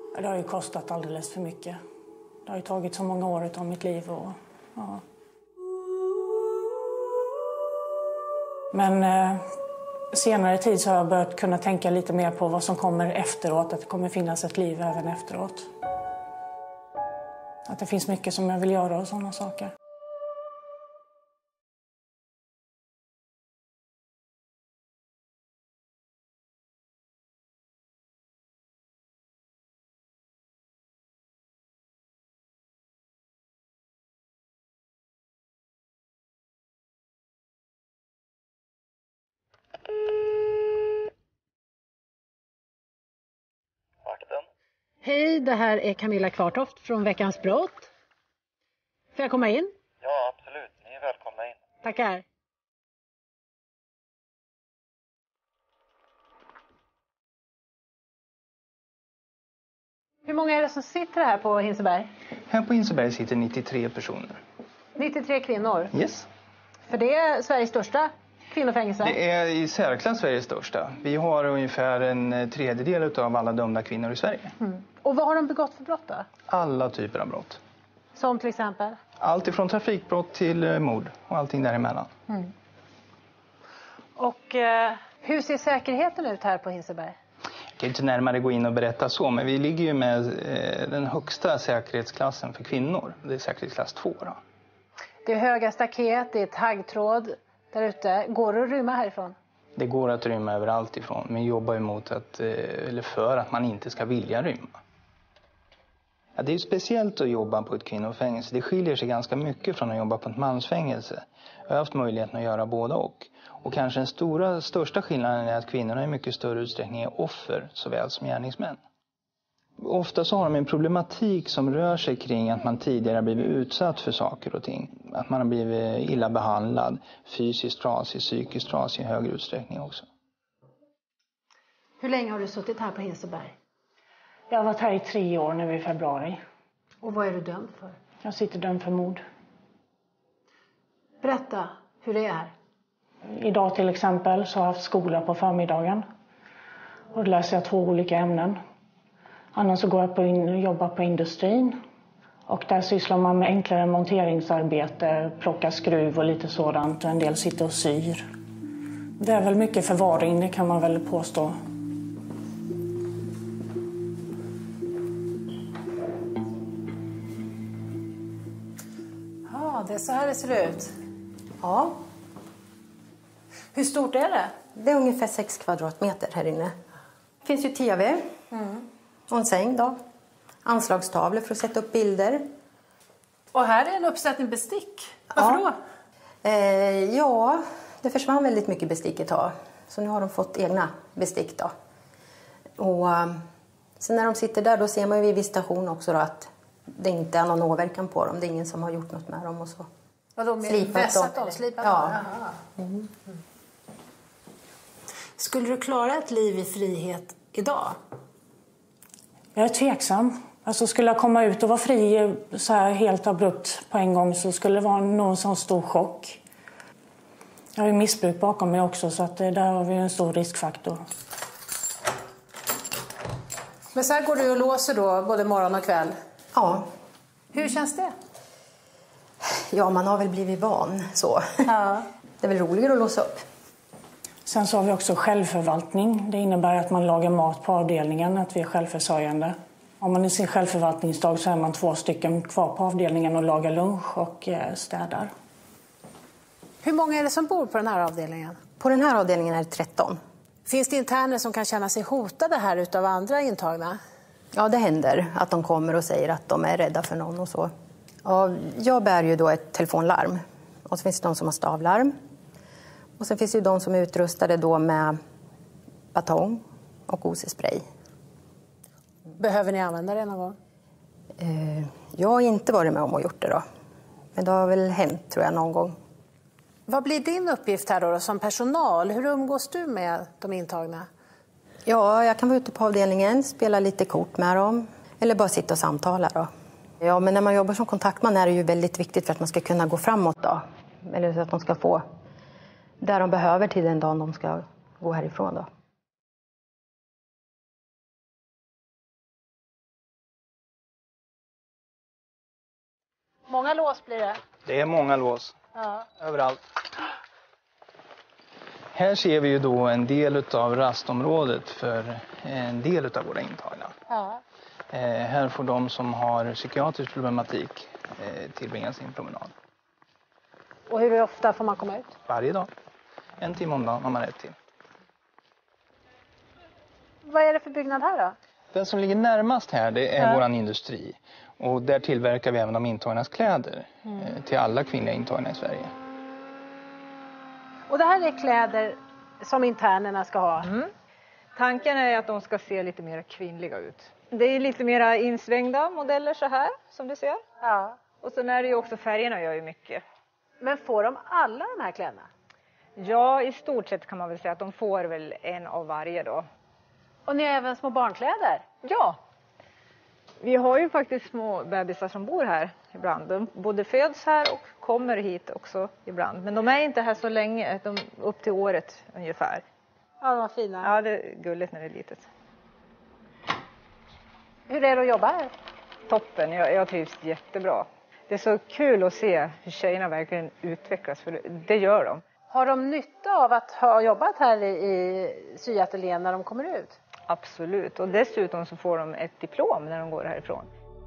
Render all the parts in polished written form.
Det har ju kostat alldeles för mycket. Det har ju tagit så många år av mitt liv. Ja. Men senare tid så har jag börjat kunna tänka lite mer på vad som kommer efteråt. Att det kommer finnas ett liv även efteråt. Att det finns mycket som jag vill göra och sådana saker. Hej, det här är Camilla Kvartoft från Veckans brott. Får jag komma in? Ja, absolut. Ni är välkomna in. Tackar. Hur många är det som sitter här på Hinseberg? Här på Hinseberg sitter 93 personer. 93 kvinnor? Yes. För det är Sveriges största kvinnofängelse? Det är i särklass Sveriges största. Vi har ungefär en tredjedel av alla dömda kvinnor i Sverige. Mm. Och vad har de begått för brott då? Alla typer av brott. Som till exempel? Allt ifrån trafikbrott till mord och allting däremellan. Mm. Och hur ser säkerheten ut här på Hinseberg? Jag kan inte närmare gå in och berätta så, men vi ligger ju med den högsta säkerhetsklassen för kvinnor. Det är säkerhetsklass 2 då. Det är höga staket, det är taggtråd där ute. Går det att rymma härifrån? Det går att rymma överallt ifrån, men jobbar emot eller för att man inte ska vilja rymma. Ja, det är ju speciellt att jobba på ett kvinnofängelse. Det skiljer sig ganska mycket från att jobba på ett mansfängelse. Jag har haft möjligheten att göra båda och. Och kanske den största skillnaden är att kvinnorna i mycket större utsträckning är offer såväl som gärningsmän. Ofta så har de en problematik som rör sig kring att man tidigare har blivit utsatt för saker och ting. Att man har blivit illa behandlad, fysiskt trasig, psykiskt trasig i högre utsträckning också. Hur länge har du suttit här på Hinseberg? Jag har varit här i 3 år nu i februari. Och vad är du dömd för? Jag sitter dömd för mord. Berätta hur det är. Idag till exempel så har jag haft skola på förmiddagen. Och då läser jag 2 olika ämnen. Annars så går jag och jobbar på industrin. Och där sysslar man med enklare monteringsarbete, plocka skruv och lite sådant. En del sitter och syr. Det är väl mycket förvaring, det kan man väl påstå. Ja, det är så här det ser ut. Ja, Hur stort är det? det är ungefär 6 kvadratmeter här inne. Det finns ju tv och en säng då. Anslagstavlor för att sätta upp bilder. Och här är en uppsättning bestick. Varför då? Ja, det försvann väldigt mycket bestick ett tag. Så nu har de fått egna bestick då. Och sen när de sitter där då ser man ju vid visitation också då att det inte är någon åverkan på dem. Det är ingen som har gjort något med dem och så. Vadå, med Slipat vässat dem. dem? Slipat Ja. dem? Skulle du klara ett liv i frihet idag? Jag är tveksam. Alltså skulle jag komma ut och vara fri så här helt abrupt på en gång så skulle det vara någon sån stor chock. Jag har ju missbruk bakom mig också så att där har vi en stor riskfaktor. Men så här går du och låser då både morgon och kväll. Ja. Hur känns det? Ja, man har väl blivit van så. Ja. Det är väl roligare att låsa upp. Sen så har vi också självförvaltning. Det innebär att man lagar mat på avdelningen, att vi är självförsörjande. Om man i sin självförvaltningsdag så är man 2 stycken kvar på avdelningen och lagar lunch och städar. Hur många är det som bor på den här avdelningen? På den här avdelningen är det 13. Finns det interner som kan känna sig hotade här utav andra intagna? Ja, det händer att de kommer och säger att de är rädda för någon och så. Ja, jag bär ju då ett telefonlarm. Och så finns det de som har stavlarm. Och sen finns det ju de som är utrustade då med batong och OC-spray. Behöver ni använda det någon gång? Jag har inte varit med om och gjort det då. Men det har väl hänt tror jag någon gång. Vad blir din uppgift här då som personal? Hur umgås du med de intagna? Ja, jag kan vara ute på avdelningen, spela lite kort med dem. Eller bara sitta och samtala då. Ja, men när man jobbar som kontaktman är det ju väldigt viktigt för att man ska kunna gå framåt då. Eller så att de ska få där de behöver till den dagen de ska gå härifrån då. Många lås blir det. Det är många lås. Ja. Överallt. Här ser vi ju då en del av rastområdet för en del av våra intagna. Ja. Här får de som har psykiatrisk problematik tillbringa sin promenad. Och hur ofta får man komma ut? Varje dag. 1 timme om dagen har man rätt till. Vad är det för byggnad här då? Den som ligger närmast här, det är våran industri. Och där tillverkar vi även de intagnas kläder till alla kvinnliga intagna i Sverige. Och det här är kläder som internerna ska ha. Tanken är att de ska se lite mer kvinnliga ut. Det är lite mer insvängda modeller så här, som du ser. Ja. Och sen är det ju också, färgerna gör ju mycket. Men får de alla de här kläderna? Ja, i stort sett kan man väl säga att de får väl en av varje då. Och ni har även små barnkläder? Ja. Vi har ju faktiskt små bebisar som bor här ibland. De både föds här och kommer hit också ibland. Men de är inte här så länge, upp till året ungefär. Ja, de var fina. Ja, det är gulligt när det är litet. Hur är det att jobba här? Toppen, jag trivs jättebra. Det är så kul att se hur tjejerna verkligen utvecklas, för det gör de. Har de nytta av att ha jobbat här i syateljén när de kommer ut? Absolut, och dessutom så får de ett diplom när de går härifrån.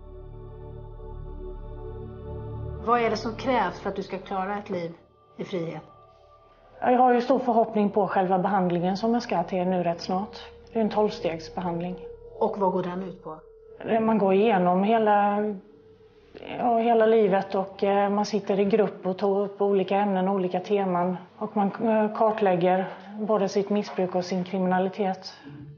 Vad är det som krävs för att du ska klara ett liv i frihet? Jag har ju stor förhoppning på själva behandlingen som jag ska till nu rätt snart. Det är en 12-stegsbehandling. Och vad går den ut på? Man går igenom hela livet och man sitter i grupp och tar upp olika ämnen och olika teman. Och man kartlägger både sitt missbruk och sin kriminalitet.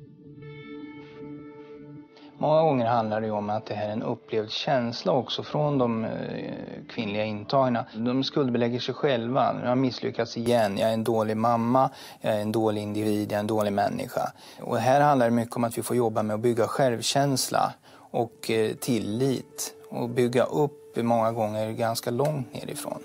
Många gånger handlar det om att det här är en upplevd känsla också från de kvinnliga intagna. De skuldbelägger sig själva. Jag har misslyckats igen. Jag är en dålig mamma. Jag är en dålig individ. Jag är en dålig människa. Och här handlar det mycket om att vi får jobba med att bygga självkänsla och tillit. Och bygga upp många gånger ganska långt nerifrån.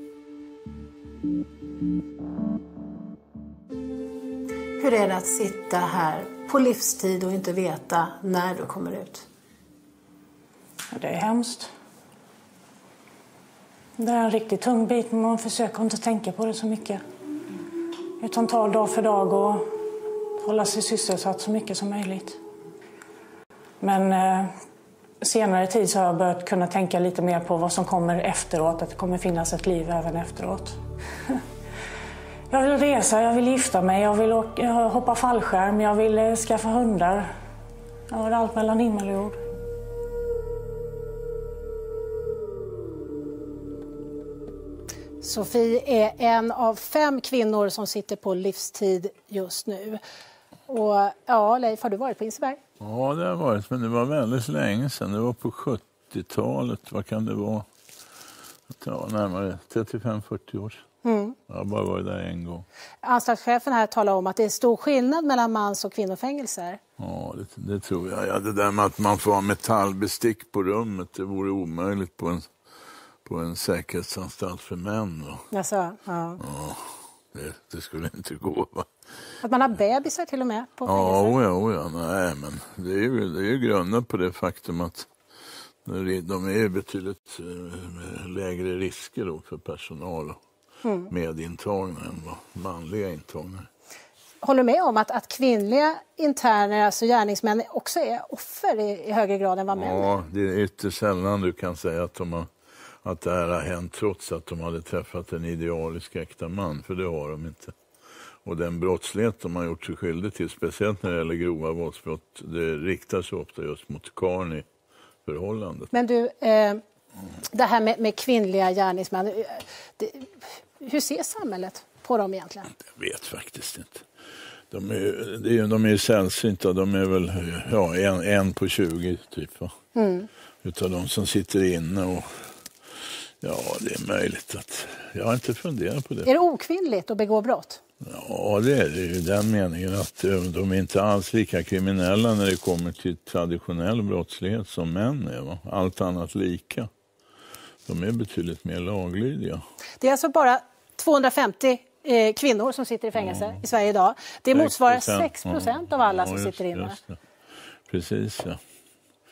Hur är det att sitta här på livstid och inte veta när du kommer ut? Det är hemskt. Det är en riktigt tung bit, men man försöker inte tänka på det så mycket. Utan ta dag för dag och hålla sig sysselsatt så mycket som möjligt. Men senare tid så har jag börjat kunna tänka lite mer på vad som kommer efteråt. Att det kommer finnas ett liv även efteråt. Jag vill resa, jag vill gifta mig, jag vill hoppa fallskärm, jag vill skaffa hundar. Ja, det är allt mellan himmel och jord. Sofie är en av 5 kvinnor som sitter på livstid just nu. Och ja, Leif, har du varit på Hinseberg? Ja, det har varit, men det var väldigt länge sedan. Det var på 70-talet, vad kan det vara? Ja, närmare 35-40 år sedan. Jag har bara varit där en gång. Anstaltschefen här talar om att det är stor skillnad mellan mans- och kvinnofängelser. Ja, det tror jag. Ja, det där med att man får ha metallbestick på rummet, det vore omöjligt på en säkerhetsanstalt för män. Jaså, ja. Ja, det skulle inte gå, va? Att man har bebisar till och med på fängelser? Ja. Nej, men det är ju grundat på det faktum att de är betydligt lägre risker då för personal och medintagna än vad manliga intagna. Håller du med om att kvinnliga interner, alltså gärningsmän, också är offer i högre grad än vad män är? Ja, det är ytterst sällan du kan säga att det här har hänt trots att de hade träffat en idealisk äkta man, för det har de inte. Och den brottslighet de har gjort sig skyldig till, speciellt när det gäller grova våldsbrott, det riktar sig ofta just mot karn i förhållandet. Men du, det här med kvinnliga gärningsmän, hur ser samhället på dem egentligen? Jag vet faktiskt inte. De är sällsynta, de är väl en på 20 typ, va? Utav de som sitter inne och ja, det är möjligt att jag har inte funderat på det. Är det okvinnligt att begå brott? Ja, det är det ju, den meningen att de är inte alls lika kriminella när det kommer till traditionell brottslighet som män är, va? Allt annat lika. De är betydligt mer laglydiga. Det är alltså bara 250 kvinnor som sitter i fängelse i Sverige idag. Det motsvarar 6% av alla som sitter inne. Precis, ja.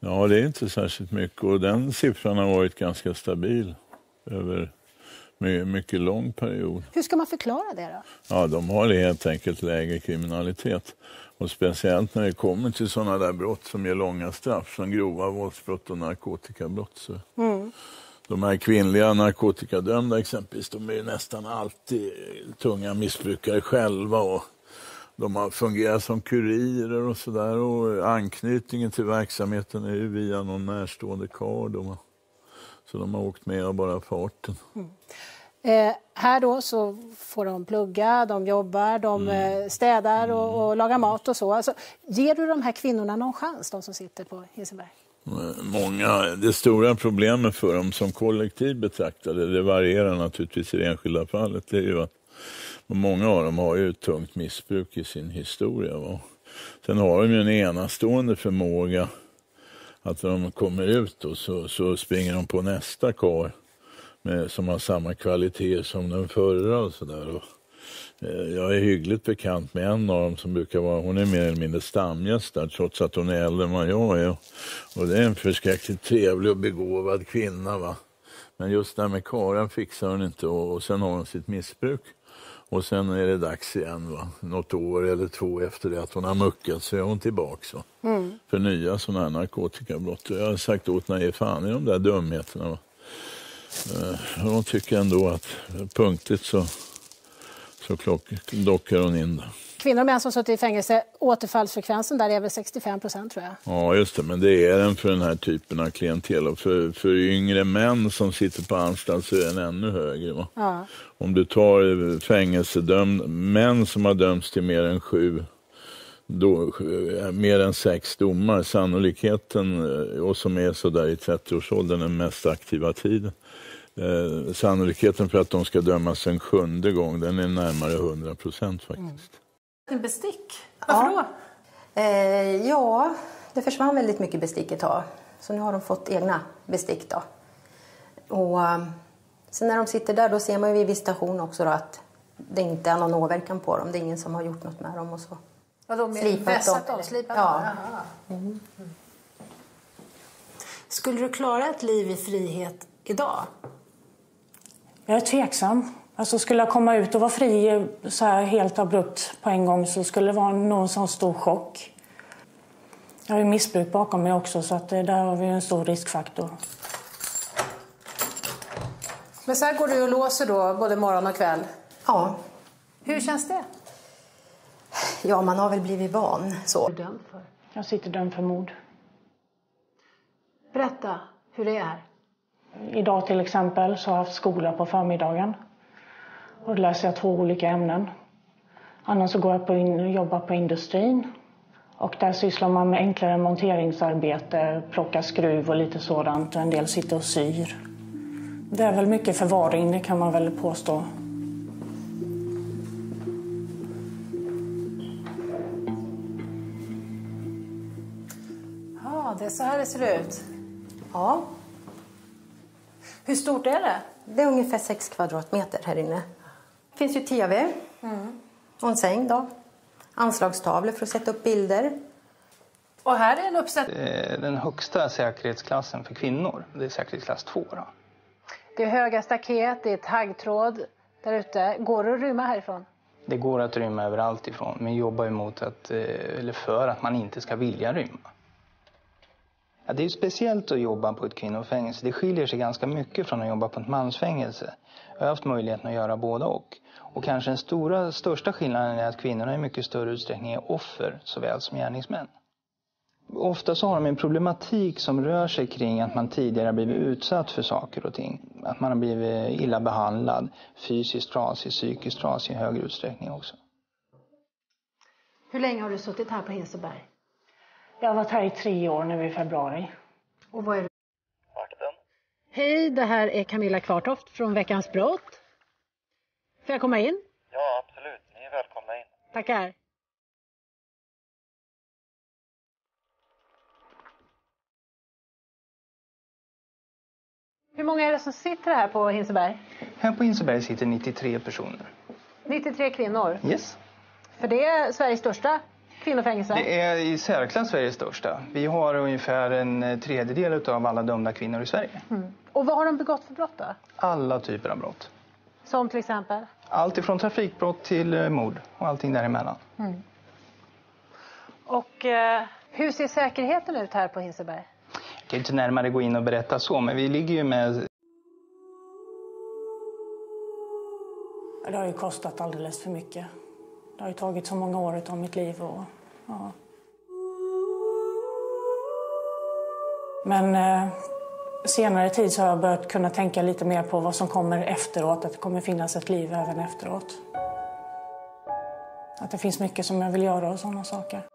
Ja, det är inte särskilt mycket och den siffran har varit ganska stabil över mycket lång period. Hur ska man förklara det då? Ja, de har helt enkelt lägre kriminalitet. Och speciellt när det kommer till sådana där brott som ger långa straff, som grova våldsbrott och narkotikabrott. Så. De här kvinnliga narkotikadömda exempelvis, de är nästan alltid tunga missbrukare själva och de har fungerat som kurirer och sådär och anknytningen till verksamheten är ju via någon närstående karl. Så de har åkt med av bara farten. Här då så får de plugga, de jobbar, de städar och lagar mat och så. Alltså, ger du de här kvinnorna någon chans, de som sitter på Hinseberg? Det stora problemet för dem som kollektiv betraktade, det varierar naturligtvis i det enskilda fallet, det är ju att många av dem har ju ett tungt missbruk i sin historia. Va? Sen har de ju en enastående förmåga att när de kommer ut och så springer de på nästa karl som har samma kvalitet som den förra och sådär. Jag är hyggligt bekant med en av dem som brukar vara, hon är mer eller mindre stamgäst där trots att hon är äldre än vad jag är. Och det är en förskräckligt trevlig och begåvad kvinna va. Men just där med Karan fixar hon inte och sen har hon sitt missbruk. Och sen är det dags igen va. Något år eller 2 efter det att hon har muckat så är hon tillbaka va. För nya sådana här narkotikabrott. Jag har sagt åt henne, ge fan i de där dumheterna va. Hon tycker ändå att punktligt så dockar hon in det. Kvinnor och män som suttit i fängelse, återfallsfrekvensen där är väl 65% tror jag. Ja just det, men det är den för den här typen av klientel. Och för yngre män som sitter på anstalt så är den ännu högre. Va? Ja. Om du tar fängelsedömda män som har dömts till mer än 6 domar, sannolikheten och som är så där i 30-årsåldern den mest aktiva tiden. Sannolikheten för att de ska dömas en 7:e gång, den är närmare 100% faktiskt. En bestick? Varför då? Ja, det försvann väldigt mycket bestick ett tag. Så nu har de fått egna bestick då. Och sen när de sitter där då ser man ju vid visitation också då att det inte är någon åverkan på dem. Det är ingen som har gjort något med dem och så. Slipat dem? Skulle du klara ett liv i frihet idag? Jag är tveksam. Alltså skulle jag komma ut och vara fri så här helt abrupt på en gång så skulle det vara någon sån stor chock. Jag har ju missbruk bakom mig också så att där har vi en stor riskfaktor. Men så här går du och låser då både morgon och kväll? Ja. Hur känns det? Ja, man har väl blivit van så. Vad är du dömd för? Jag sitter dömd för mord. Berätta hur det är. Idag till exempel så har jag haft skola på förmiddagen. Och då läser jag 2 olika ämnen. Annars så går jag och jobbar på industrin. Och där sysslar man med enklare monteringsarbete, plocka skruv och lite sådant. En del sitter och syr. Det är väl mycket förvaring, det kan man väl påstå. Ja, det är så här det ser ut. Ja. Hur stort är det? Det är ungefär 6 kvadratmeter här inne. Det finns ju tv och en säng då. Anslagstavlor för att sätta upp bilder. Och här är en uppsättning. Den högsta säkerhetsklassen för kvinnor, det är säkerhetsklass 2 då. Det är höga staket, det är taggtråd där ute. Går det att rymma härifrån? Det går att rymma överallt ifrån, men jobbar emot för att man inte ska vilja rymma. Ja, det är ju speciellt att jobba på ett kvinnofängelse. Det skiljer sig ganska mycket från att jobba på ett mansfängelse. Jag har haft möjligheten att göra båda och. Och kanske den största skillnaden är att kvinnorna i mycket större utsträckning är offer såväl som gärningsmän. Ofta så har de en problematik som rör sig kring att man tidigare har blivit utsatt för saker och ting. Att man har blivit illa behandlad, fysiskt trasig, psykiskt trasig i högre utsträckning också. Hur länge har du suttit här på Hinseberg? Jag har varit här i 3 år nu i februari. Och vad är du? Vakten. Hej, det här är Camilla Kvartoft från Veckans brott. Får jag komma in? Ja, absolut. Ni är välkomna in. Tackar. Hur många är det som sitter här på Hinseberg? Här på Hinseberg sitter 93 personer. 93 kvinnor? Yes. För det är Sveriges största kvinnofängelser? Det är i särklass Sveriges största. Vi har ungefär en tredjedel av alla dömda kvinnor i Sverige. Och vad har de begått för brott då? Alla typer av brott. Som till exempel? Allt ifrån trafikbrott till mord och allting däremellan. Och hur ser säkerheten ut här på Hinseberg? Jag kan inte närmare gå in och berätta så, men vi ligger ju med... Det har ju kostat alldeles för mycket. Det har ju tagit så många år av mitt liv. Ja. Men senare tid så har jag börjat kunna tänka lite mer på vad som kommer efteråt. Att det kommer finnas ett liv även efteråt. Att det finns mycket som jag vill göra och sådana saker.